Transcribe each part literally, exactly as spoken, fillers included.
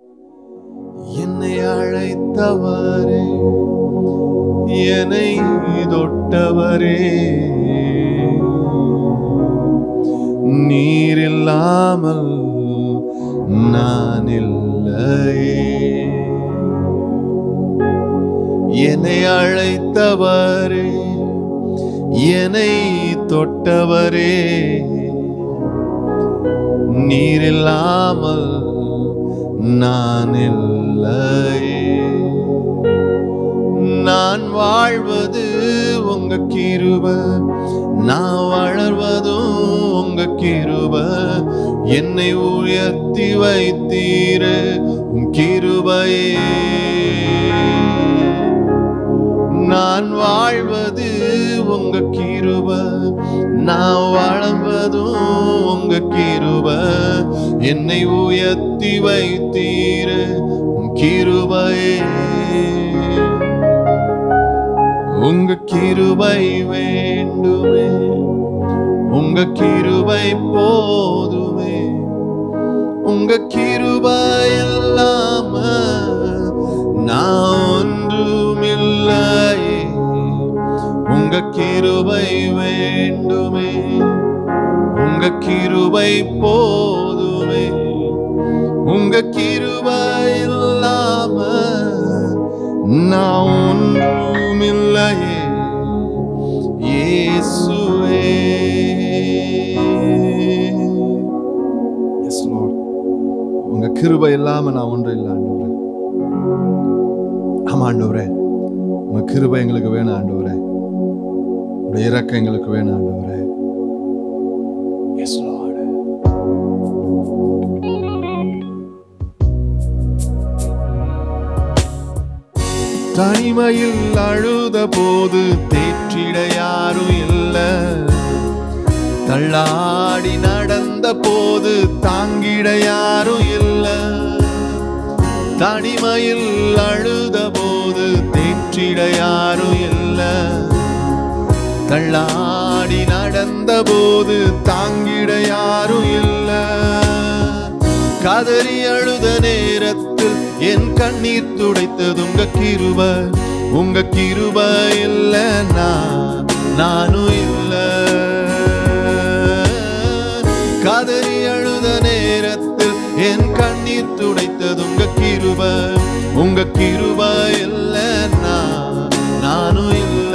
என்னை அழைத்தவரே, என்னை தொட்டவரே, நீர் இல்லாமல் நான் இல்லையே. என்னை அழைத்தவரே, என்னை தொட்டவரே, நீர் இல்லாமல் நான் இல்லையே. நான் வாழ்வது உங்க கிருபை, நான் வளர்வதும் உங்க கிருபை. என்னை உயர்த்தி வைத்தீர உன் கிருபையே. நான் வாழ்வது உங்க கிருபை, நான் வளர்வதும் உங்க கிருபை. என்னை உயர்த்தி வைத்தீர உன் கிருபையே. உங்க கிருபை வேண்டுமே, உங்க கிருபை போதுமே. உங்க கிருபை இல்லாம நான் ஒன்றுமில்லையே. உங்க கிருபை வேண்டுமே, உங்க கிருபை போதுமே. உங்க கிருபை இல்லாம நான் ஒன்றுமில்லையே. இயேசுவே. Yes Lord. உங்க கிருபை இல்லாம நான் ஒன்றும் இல்லை ஆண்டவரே. ஆமா ஆண்டவரே, உங்க கிருபை எங்களுக்கு வேணும் ஆண்டவரே. உடைய இரக்கம் எங்களுக்கு வேணும் ஆண்டவரே. Yes Lord. தனிமையில் அழுத போது தேற்றிட யாரும் இல்ல, தள்ளாடி நடந்த போது தாங்கிட யாரும் இல்ல. தனிமையில் அழுத போது தேற்றிட யாரும் இல்ல, தள்ளாடி நடந்த போது தாங்கிட யாரும் இல்ல. கதறி அழுத நேரத்தில் என் கண்ணீர் துடைத்தது உங்க கிருபை. உங்க கிருபை இல்லைன்னா நானும் இல்ல. கதறி அழுத நேரத்தில் என் கண்ணீர் துடைத்தது உங்க கிருபை. உங்க கிருபை இல்லைன்னா நானும் இல்ல.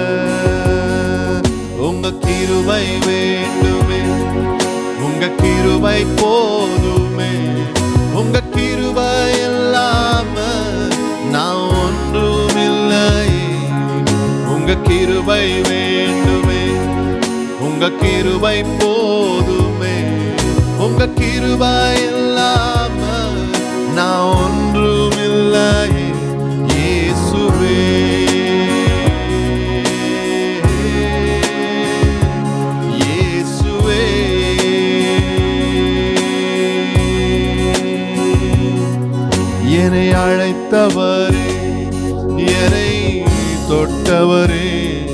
உங்க கிருபை வேண்டுமே, உங்க கிருபை போதுமே. உங்க கிருபை இல்லாம நான் ஒன்றுமில்லையே. உங்க கிருபை வேண்டுமே, உங்க கிருபை போதுமே. உங்க கிருபை இல்லாம நான் ஒன்றுமில்லையே. இயேசுவே. என்னை அழைத்தவரே, என்னை தொட்டவரே,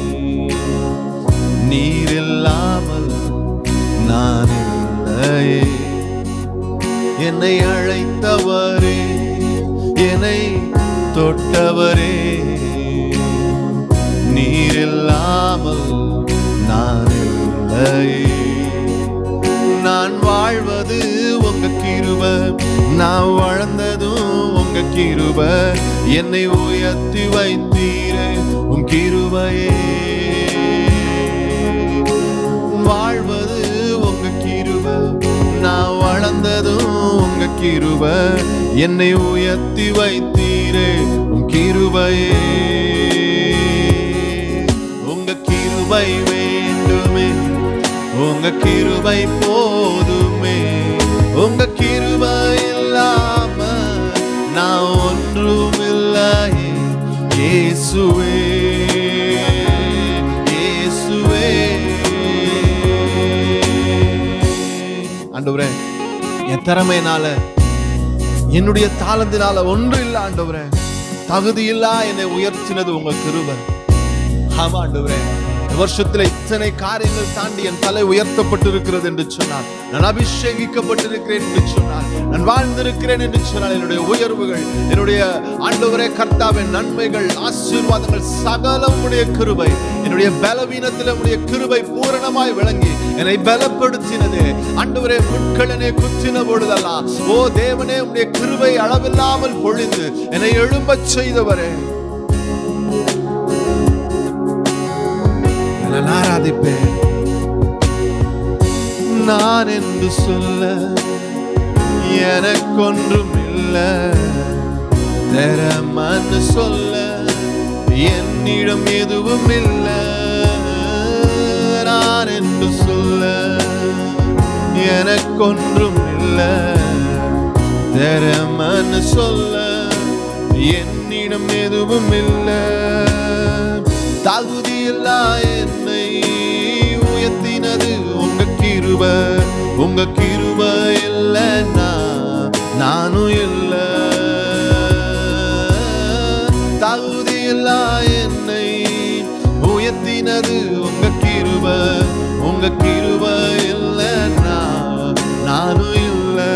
நீர் இல்லாமல் நான் இல்லையே. என்னை அழைத்தவரே, என்னை தொட்டவரே, நீர் இல்லாமல் நான் இல்லையே. நான் வாழ்வது உங்க கிருபை, நான் வளர்ந்ததும் உங்க கிருபை. என்னை உயர்த்தி வைத்தீரே உன் கிருபையே. வாழ்வது உங்க கிருபை, நான் வளர்ந்ததும் உங்க கிருபை. என்னை உயர்த்தி வைத்தீரே உன் கிருபையே. உங்க கிருபை வேண்டுமே, உங்க கிருபை போதுமே. உங்க கிருபை இல்லாம நான் ஒன்றுமில்லையே. இயேசுவே, இயேசுவே. ஆண்டவரே, என் திறமையினால என்னுடைய தாளத்தினால ஒன்று இல்லை ஆண்டவரே. தகுதி இல்லா என்னை உயர்த்தினது உங்க கிருபை. ஆமா ஆண்டவரே, வருஷத்துல இத்தனை காரியங்கள் தாண்டி என் தலை உயர்த்தப்பட்டிருக்கிறது என்று சொன்னார். நான் அபிஷேகிக்கப்பட்டிருக்கிறேன் என்று சொன்னார். நான் வாழ்ந்திருக்கிறேன் என்று சொன்னால் என்னுடைய உயர்வுகள், என்னுடைய ஆண்டவரே கர்த்தாவின் நன்மைகள், ஆசீர்வாதங்கள் சகலம் உடைய கிருபை, என்னுடைய பலவீனத்தில் உடைய கிருபை பூரணமாய் விளங்கி என்னை பலப்படுத்தினது. ஆண்டவரே முட்களனே குத்தின பொழுதெல்லாம் ஓ தேவனே உடைய கிருபை அளவில்லாமல் பொழிந்து என்னை எழும்பச் செய்தவரே நான் ஆராதிப்பேன். நான் என்று சொல்ல எனக்கொன்றும் இல்லை, தரமன்னு சொல்ல என்னிடம் எதுவும் இல்லை. நான் என்று சொல்ல எனக்கொன்றும் இல்லை, தரமன்னு சொல்ல என்னிடம் எதுவும் இல்லை. தகுதியில்லா என்னை உயர்த்தினது உங்க கிருபை, உங்க கிருபை இல்லைன்னா நானும் இல்லை. தகுதியில்லா என்னை உயர்த்தினது உங்க கிருபை, உங்க கிருபை இல்லைன்னா நானும் இல்லை.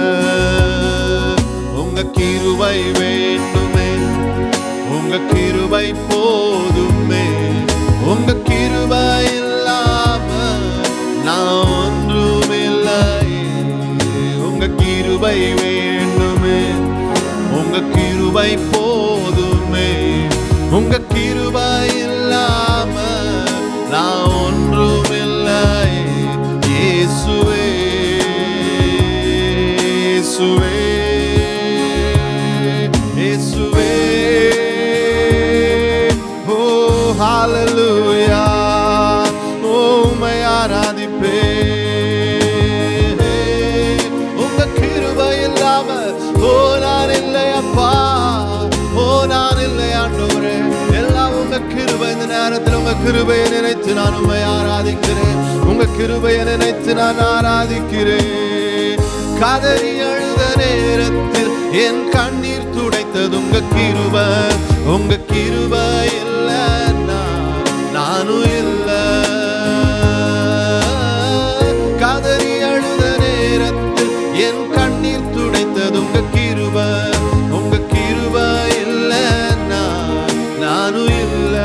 உங்க கிருபை வேண்டுமே, உங்க கிருபை போதுமே, உங்க கிருபை இல்லாம நான் ஒன்றும் இல்லை. உங்க கிருபை வேண்டுமே, உங்க கிருபை போதுமே, உங்க கிருபை இல்லாம நான் ஒன்றும் இல்லை. இயேசுவே இயேசுவே இயேசுவே ஹalleluya உம்மை ஆராதிப்பேன். உங்க கிருபை இல்லாம ஓ நான் இல்லை அப்பா, ஓ நான் இல்லை ஆண்டவரே. எல்லாம் உங்க கிருபை. இந்த நேரத்தில் உங்க கிருபையை நினைத்து நான் உம்மை ஆராதிக்கிறேன். உங்க கிருபையை நினைத்து நான் ஆராதிக்கிறேன். கதறி அழுத நேரத்தில் என் கண்ணீர் துடைத்தது உங்க கிருபை, உங்க கிருபை இல்லைன்னா நானும் இல்லை. கதறி அழுத நேரத்தில் என் கண்ணீர் துடைத்தது உங்க கிருபை, உங்க கிருபை இல்லைன்னா நானும் இல்லை.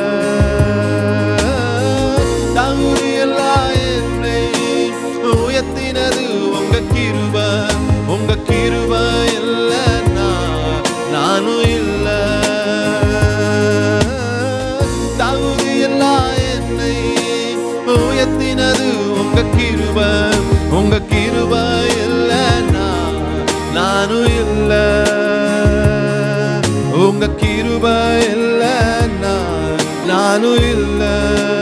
தகுதியில்லா என்னை உயர்த்தினது உங்க கிருபை, உங்க கிருபை இல்லைன்னா நானும் இல்லை. தகுதியில்லா என்னை உயர்த்தினது உங்க கிருபை, உங்க கிருபை இல்லைன்னா நானும் இல்லை. உங்க கிருபை இல்லைன்னா நானும் இல்லை.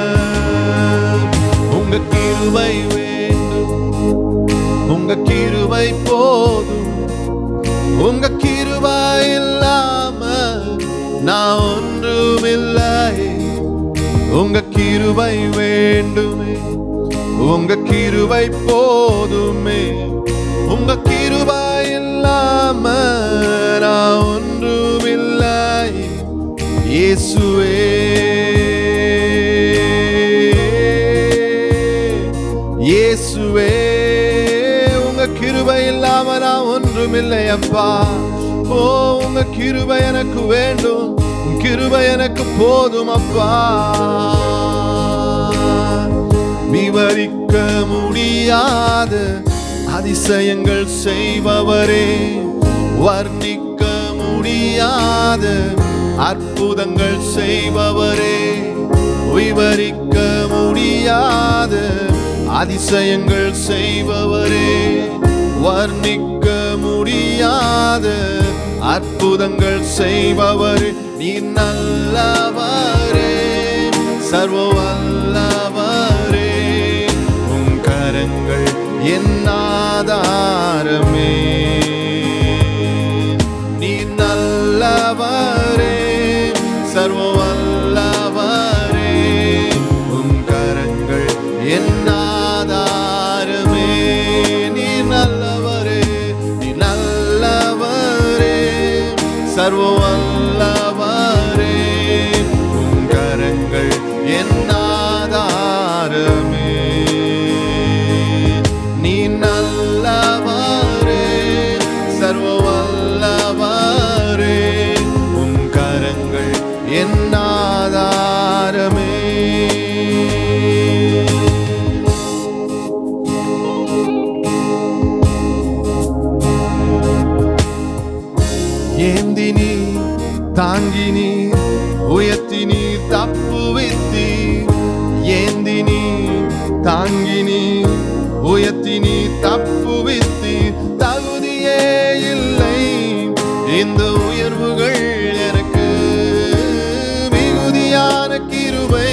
உங்க கிருபை வேண்டும், உங்க கிருபை போதும், உங்க கிருபை இல்லாம நான் ஒன்றும் இல்லை. உங்க கிருபை வேண்டுமே, உங்க கிருபை போதுமே, உங்க கிருபை இல்லாம நான் ஒன்றும் இல்லை. இயேசுவே இயேசுவே உங்க கிருபை இல்லாம நான் ஒன்றும் இல்லை அப்பா. ஓ உங்க கிருபை எனக்கு வேண்டும், கிருபை எனக்கு போதும் அப்பா. விவரிக்க முடியாத அதிசயங்கள் செய்பவரே, வர்ணிக்க முடியாத அற்புதங்கள் செய்பவரே, விவரிக்க முடியாத அதிசயங்கள் செய்பவரே, வர்ணிக்க முடியாத அற்புதங்கள் செய்பவரே, நீ நல்லவரே, சர்வ வல்லவரே, உன் கரங்கள் என் ஆதாரமே. நீ நல்லவரே, சர்வ வல்லவரே, உன் கரங்கள் என் ஆதாரமே. நீ நல்லவரே, நீ நல்லவரே, சர்வ வல்லவரே, உன் கரங்கள் என் உயர்த்தி நீ தப்புவித்தி. தகுதியே இல்லை இந்த உயர்வுகள் எனக்கு, மிகுதியான கிருபை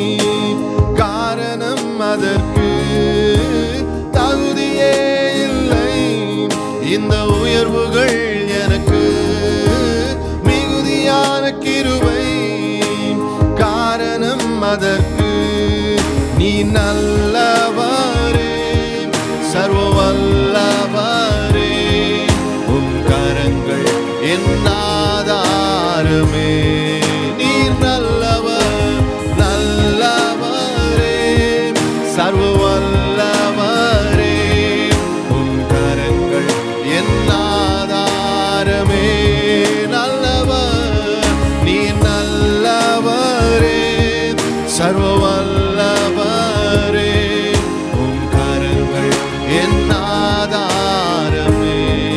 காரணம் அதற்கு. தகுதியே இல்லை இந்த உயர்வுகள் எனக்கு, மிகுதியான கிருபை காரணம் அதற்கு. நீ நல்லவரே, சர்வ வல்லவரே, உன் கரங்கள் என் ஆதாரமே. நீர் நல்லவர், நல்லவரே, சர்வ வல்லவரே, உன் கரங்கள் என் ஆதாரமே. நல்லவர், நீர் நல்லவரே, சர்வ வல்லவரே, உன் கரங்கள் என் ஆதாரமே.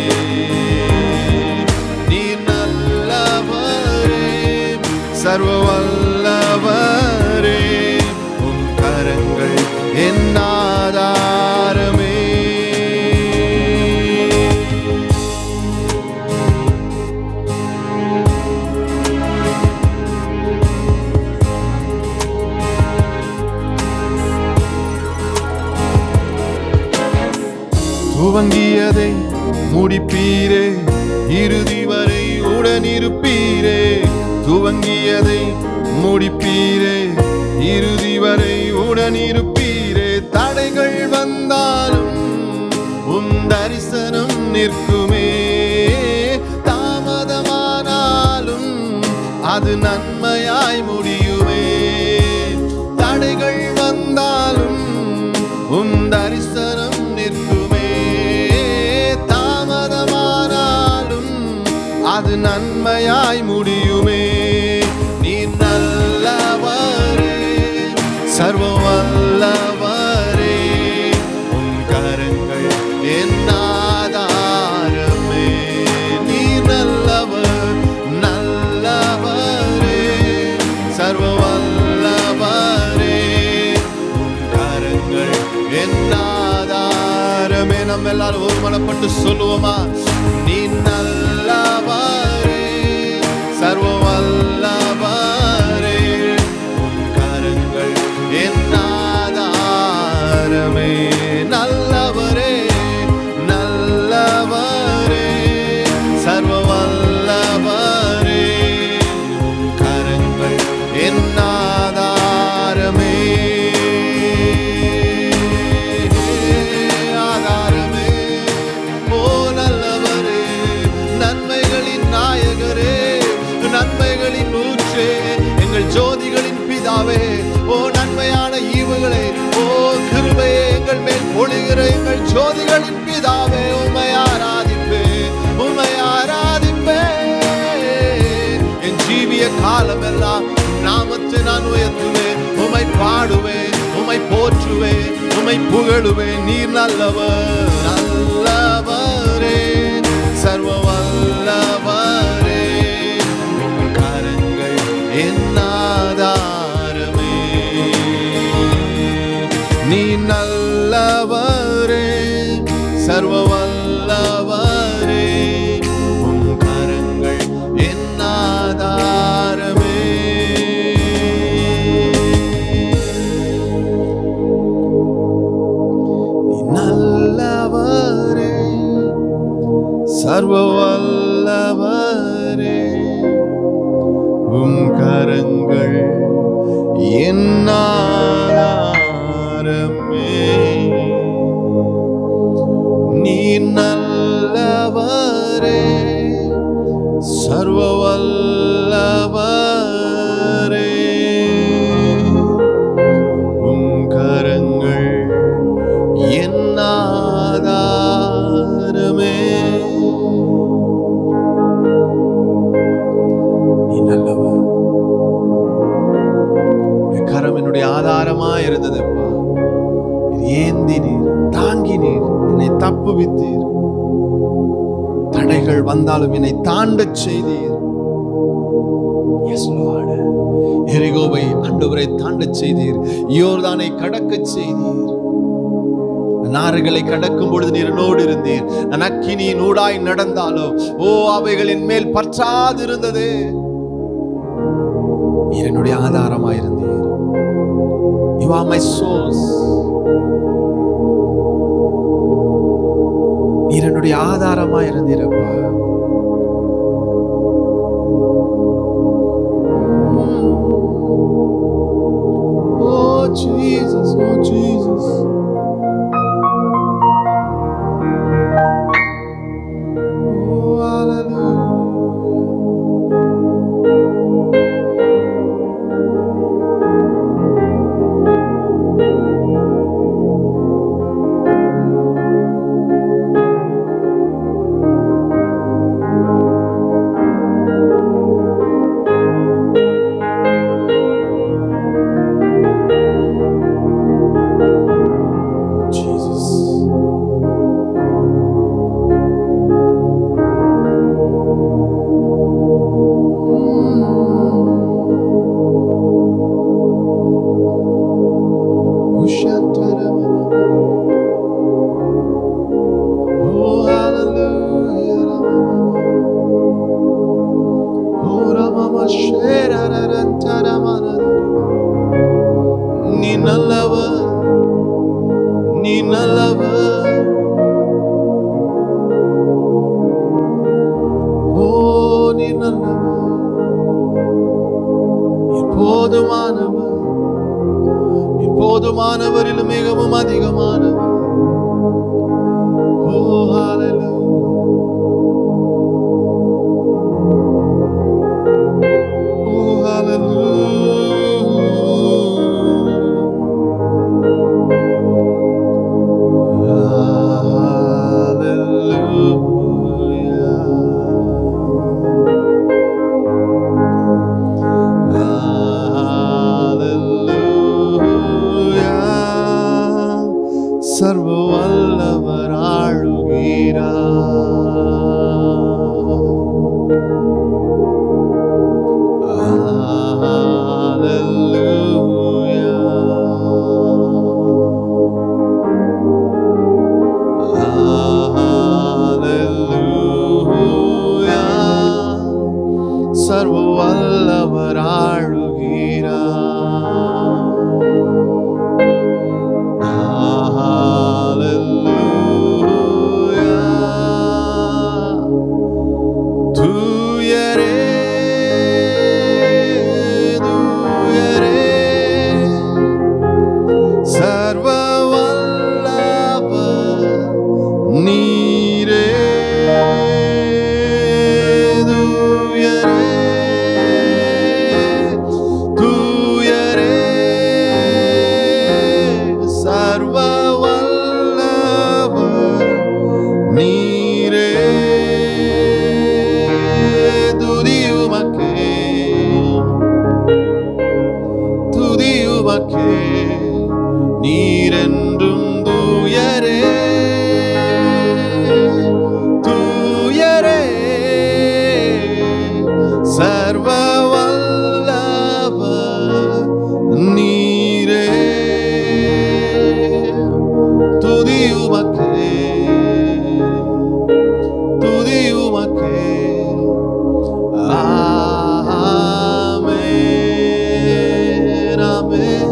நீர் நல்லவரே, சர்வ வல்லவரே, உன் கரங்கள் என் ஆதாரமே. துவங்கியதை முடிப்பீரே, இறுதி வரை உடனிருப்பீரே. துவங்கியதை முடிப்பீரே, இறுதி வரை உடனிருப்பீரே. தடைகள் வந்தாலும் உன் தரிசனம் நிற்குமே, தாமதமானாலும் அது நன்மையாய் முடியுமே. தடைகள் வந்தாலும் உன் தரிசனம் நிற்குமே, தாமதமானாலும் அது நன்மையாய் முடியுமே. நீ நல்லவரே, சர்வ வல்லவரே, உன் கரங்கள் என் ஆதாரமே. நீ நல்லவர், நல்லவரே, சர்வ வல்லவரே, உன் கரங்கள் என் ஆதாரமே. நம்ம எல்லாரும் ஒரு மனப்பட்டு சொல்லுவோமா? நீ நல்லவரே, சர்வ வல்லவரே, உன் கரங்கள் என் ஆதாரமே. நல்லவரே, நல்லவரே, சர்வ வல்லவரே, உன் கரங்கள் என் ஆதாரமே. ஆதாரமே, ஓ நல்லவரே, நன்மைகளின் நாயகரே, நன்மைகளின் ஊற்றே, எங்கள் ஜோதிகளின் பிதாவே. ஓ நன்மையான ஈவுகளே, ஓ கிருபையே எங்கள் மேல் பொழிகிற எங்கள் ஜோதிகளின் பிதாவே. உம்மை ஆராதிப்பே, உம்மை ஆராதிப்பே. என் ஜீவிய காலமெல்லாம் நாமத்தை நான் உயர்த்துவேன், உம்மை பாடுவேன், உம்மை போற்றுவேன், உம்மை புகழுவேன். நீர் நல்லவர், நல்லவரே, சர்வ வல்லவரே, உன் கரங்கள் என் ஆதாரமே. நீ நல்லவரே, சர்வ வல்லவரே, உன் கரங்கள் என் ஆதாரமே. நீ நல்லவரே, சர்வ வல்லவரே, உம் கரங்கள் என் ஆதாரமே. நீ நல்லவரே, சர்வ வல்லவரே, உம் கரங்கள் என் ஆதாரமே. நீ நல்லவர், கரம் என்னுடைய ஆதாரமா இருந்ததுப்பா. ஏந்தினீர், தாங்கினீர், என்னை தப்புவித்தீர். தடைகள் வந்தாலும் என்னை தாண்டச் செய்தீர். எரிகோவை ஆண்டவரை தாண்டச் செய்தீர், யோர்தானை கடக்கச் செய்தீர். நாறுகளை கடக்கும் பொழுது நீர் என்னோடு இருந்தீர். நான் அக்கினியின் ஊடாய் நடந்தாலும் ஓ அவைகளின் மேல் பற்றாது இருந்தது. நீர் என்னுடைய ஆதாரமாயிருந்தீர். You are my source. நீர் என்னுடைய ஆதாரமாயிருந்தீரப்பா. Oh Jesus, oh Jesus. நீ நல்லவர், நீ நல்லவர். ஓ நீ நல்லவர், நீ போதுமானவர், நீ போதுமானவரிலும் மிகவும் அதிகமானவர். ஓ ஹalleluya. Oh hallelujah. சர்வ வல்லவர் ஆளுகிறார். சர்வ வல்லவர் ஆளுகிறார். நீரென்றும் தூயரே, தூயரே, சர்வ வல்லவர் நீரே. துதி உமக்கே, துதி உமக்கே. ஆமென், ஆமென்.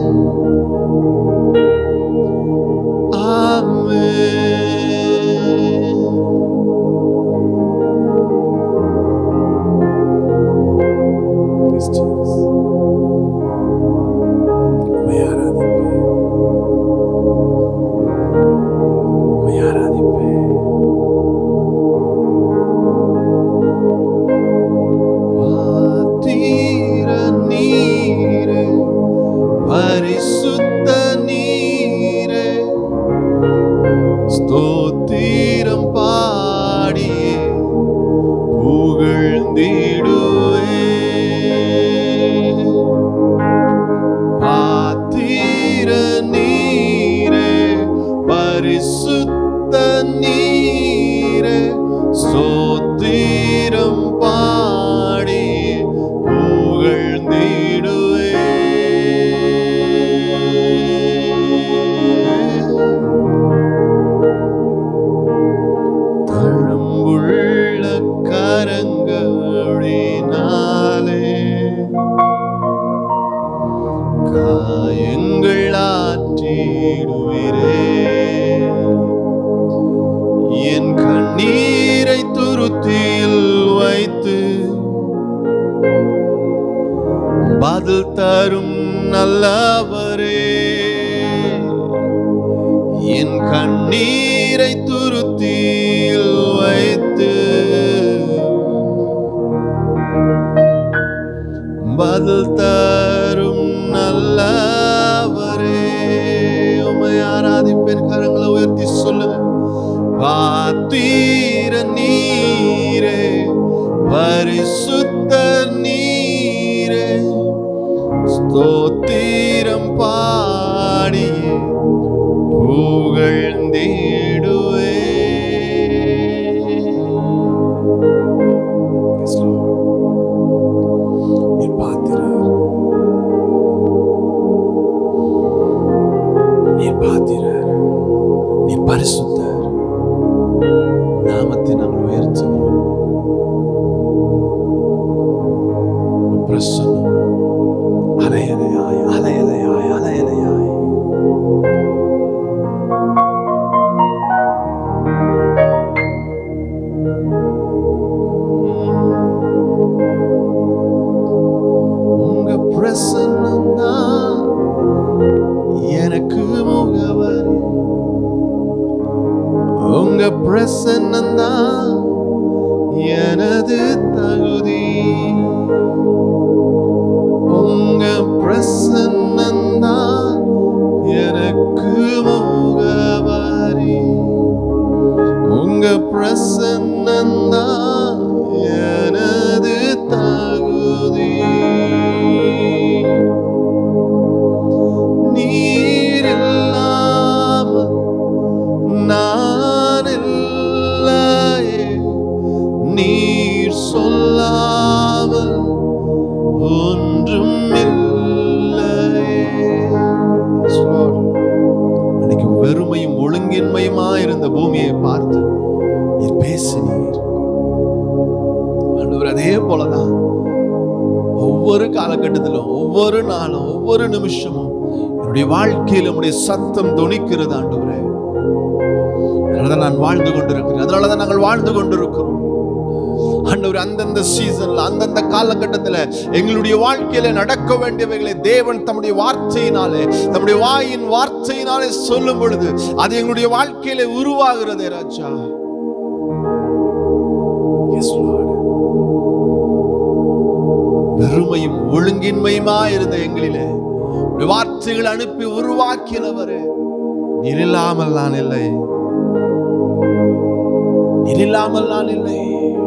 பரிசுத்த நீரே, ஸ்தோத்திரம் பாடியே புகழ்ந்திடுவே. பாத்திர நீரே, பரிசுத்த நீரே, ஸ்தோத்திரம் பாடியே புகழ்ந்திடுவே. மாற்றிடுவீரே. என் கண்ணீரை துருத்தியில் வைத்து பதில் தரும் நல்லவரே. என் கண்ணீரை துருத்தியில் வைத்து பதில் தரும் நல்லவரே. உம்மை ஆராதிப்பேன். கரங்களை உயர்த்தி சொல்லுங்க. பாத்திர நீரே, பரிசுத்த நீரே, ஸ்தோத்திரம் பாடியே புகழ்ந்திடுவே. நீர் பாத்திரர், நீர் பாத்திரர், நீர் பரிசுத்தர். நாமத்தை நாங்கள் உயர்த்துகிறோம். பிரசன்னம் அலையலையாய் அலையலையாய் அலையலையாய் உங்க பிரசன்னம் தான் எனக்கு முகவரி. உங்க பிரசன்னம் தான் எனது தகுதி. உங்க பிரசன்னம் தான் எனக்கு முகவரி. உங்க பிரசன்னம் தான் எனது தகுதி. நீர் இல்லாமல் நான் இல்லையே, நீர் சொல்லாமல் ஒன்றும் இல்லையே. அன்னைக்கு வெறுமையும் ஒழுங்கின்மையுமா இருந்த பூமியை பார்த்து நீர் பேசினீர். ஆண்டவர் அதே போலதான் ஒவ்வொரு காலகட்டத்திலும், ஒவ்வொரு நாளும், ஒவ்வொரு நிமிஷமும் என்னுடைய வாழ்க்கையில் நம்முடைய சத்தம் தொனிக்கிறது. ஆண்டவரே, அதனாலதான் நான் வாழ்ந்து கொண்டிருக்கிறேன். அதனாலதான் நாங்கள் வாழ்ந்து கொண்டிருக்கிறோம். ஆண்டவர் அந்தந்த சீசன்ல, அந்தந்த காலகட்டத்தில் எங்களுடைய வாழ்க்கையில நடக்க வேண்டியவைகளை தேவன் தம்முடைய வார்த்தையினாலே, தம்முடைய வாயின் வார்த்தையினாலே சொல்லும் பொழுது அது எங்களுடைய வாழ்க்கையில உருவாகிறது. ராஜா, வெறுமையும் ஒழுங்கின்மையுமா இருந்த எங்களிலே வார்த்தைகள் அனுப்பி உருவாக்கினவரே, நீர் இல்லாமல் நான் இல்லை, நீர் இல்லாமல் நான் இல்லை.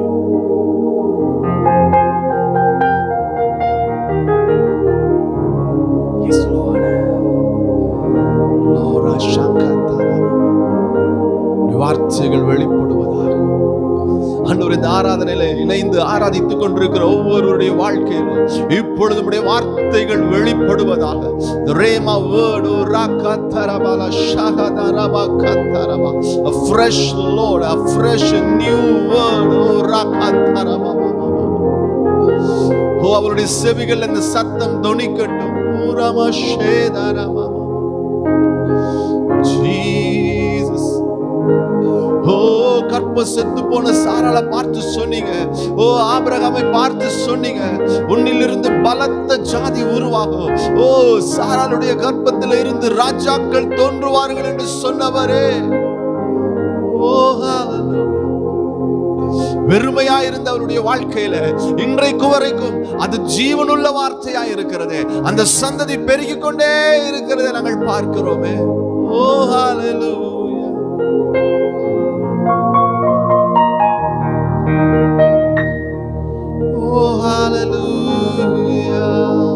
வார்த்தைகள் வெளிப்படுவதாக ஆண்டவரே, இந்த ஆராதனையில இணைந்து ஆராதித்துக் கொண்டிருக்கிற ஒவ்வொருவருடைய வாழ்க்கையிலும் இப்பொழுது நம்முடைய வார்த்தைகள் வெளிப்படுவதாக. The Rhema word, O Rakatarabala Shahadaraба Kataraba, a fresh Lord, a fresh new word, O Rakataraba. ஓ, அவருடைய செவிகள் இந்த சத்தம் தொனிக்கட்டும். ஊரமா ஷேதரமா ஜீசஸ். ஓ, கற்ப செத்து போன சாராளை பார்த்து சொன்னீங்க, ஓ ஆபிரகாமை பார்த்து சொன்னீங்க, உன்னிலிருந்து பலத்த ஜாதி உருவாகும். ஓ, சாராளுடைய கர்ப்பத்தில் இருந்து ராஜாக்கள் தோன்றுவார்கள் என்று சொன்னவரே. ஓ, வெறுமையா இருந்த அவருடைய வாழ்க்கையில இன்றைக்கு வரைக்கும் அது ஜீவனுள்ள வார்த்தையா இருக்கிறது. அந்த சந்ததி பெருகிக் கொண்டே இருக்கிறதை நாங்கள் பார்க்கிறோமே. ஓ ஹalleluya. Oh hallelujah.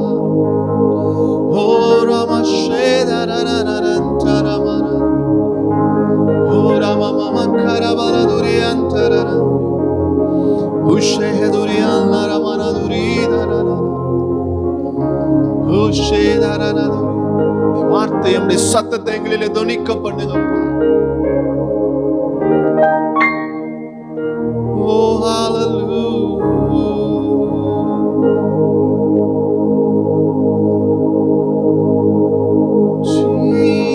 Oh ramasheda rararantara. Oh ramama karabara duriyantara. Usheheduriyan ramana duridara. Ushedara. வார்த்தை நம்முடைய சத்தத்தை எங்களிலே தொனிக்க பண்ணுங்க. Oh hallelujah. Jesus.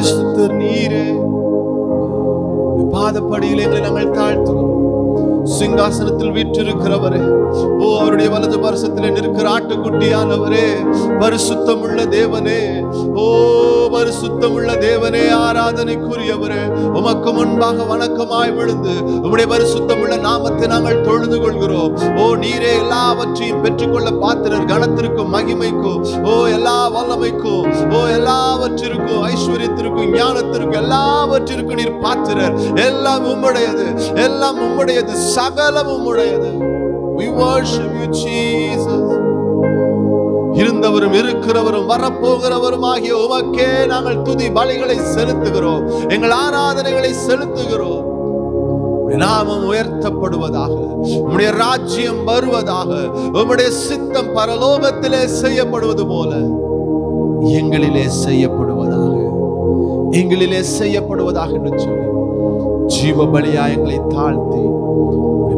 பரிசுத்தர் நீரே. பாதப்படியில் எங்களை நாங்கள் தாழ்த்துகிறோம். சிங்காசனத்தில் வீற்றிருக்கிறவரே, ஓ அவருடைய வலது பரிசத்தில் நிற்கிற ஆட்டுக்குட்டியானவரே, பரிசுத்தமுள்ள தேவனே, ஓ பரிசுத்தமுள்ள தேவனே, ஆராதனைக்குரியவரே, உமக்கு முன்பாக வணக்கமாய் விழுந்து உம்முடைய பரிசுத்தமுள்ள நாமத்தை நாங்கள் தொழுது கொள்கிறோம். ஓ நீரே எல்லாவற்றையும் பெற்றுக்கொள்ள பாத்திரர், கனத்திற்கும் மகிமைக்கும், ஓ எல்லா வல்லமைக்கும், ஓ எல்லாவற்றிற்கும், ஐஸ்வர்யத்திற்கும் ஞானத்திற்கும் எல்லாவற்றிற்கும் நீர் பாத்திரர். எல்லாம் உம்முடையது, எல்லாம் உம்முடையது, சகலம் உம்முடையது. We worship you, Jesus. இருந்தவரும் இருக்கிறவரும் வரப்போகிறவரும் ஆகிய உமக்கே நாங்கள் துதி பலிகளை செலுத்துகிறோம், எங்கள் ஆராதனைகளை செலுத்துகிறோம். நாமம் உயர்த்தப்படுவதாக, உம்முடைய ராஜ்யம் வருவதாக, உம்முடைய சித்தம் பரலோகத்திலே செய்யப்படுவது போல எங்களிலே செய்யப்படுவதாக, எங்களிலே செய்யப்படுவதாக என்று சொல்லி ஜீவ பலியா எங்களை தாழ்த்தி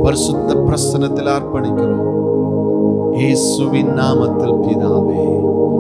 பரிசுத்த பிரசன்னத்தில் அர்ப்பணிக்கிறோம். இயேசுவின் நாமத்தில் பிதாவே.